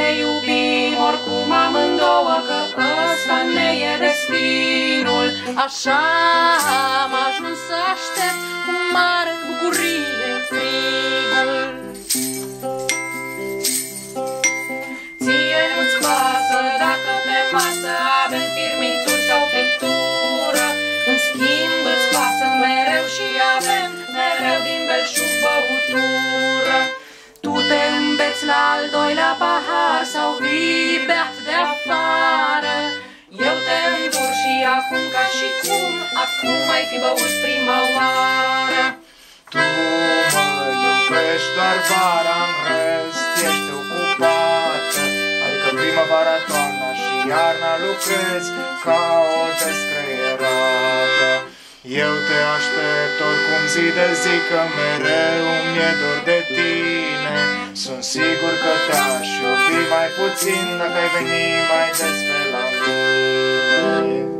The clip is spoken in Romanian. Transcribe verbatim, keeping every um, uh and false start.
iubim oricum amândouă, că ăsta ne e destinul. Așa am ajuns să aștept cu mare bucurie frigul. Ție nu-ți pasă dacă pe masă avem firmituri sau friptură, în schimb îți pasă mereu și avem mereu din belșug băutură. Tu te îmbeți la al doilea pahar sau vii beat de afară. Eu te îndur și acum ca și cum acum ai fi băut prima oară. Tu mă iubești doar vara, în rest ești ocupată, adică primăvara, toamna și iarna lucrezi ca o descreierată. Eu te aștept oricum zi de zi, că mereu mi-e dor de tine. Sunt sigur că te-aș iubi mai puțin dacă ai veni mai des pe la mine.